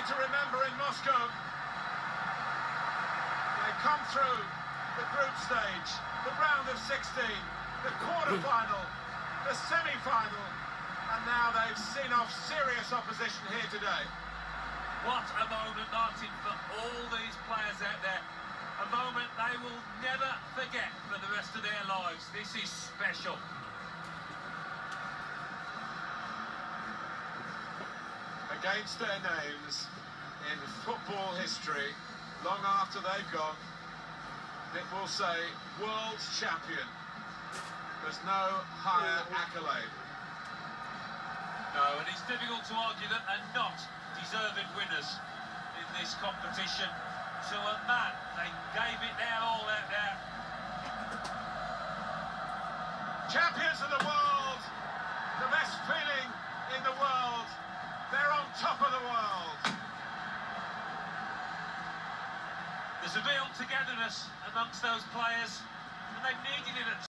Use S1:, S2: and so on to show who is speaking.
S1: day to remember in Moscow. They come through the group stage, the round of 16, the quarter-final, the semi-final, and now they've seen off serious opposition here today.
S2: What a moment, Martin, for all these players out there. A moment they will never forget for the rest of their lives. This is special.
S1: Against their names in football history, long after they've gone, it will say world champion. There's no higher accolade.
S2: No, and it's difficult to argue that they're not deserving winners in this competition. To a man, they gave it their all out there.
S1: Champions of the world, the best feeling in the world. They're on top of the world.
S2: There's a real togetherness amongst those players, and they've needed it at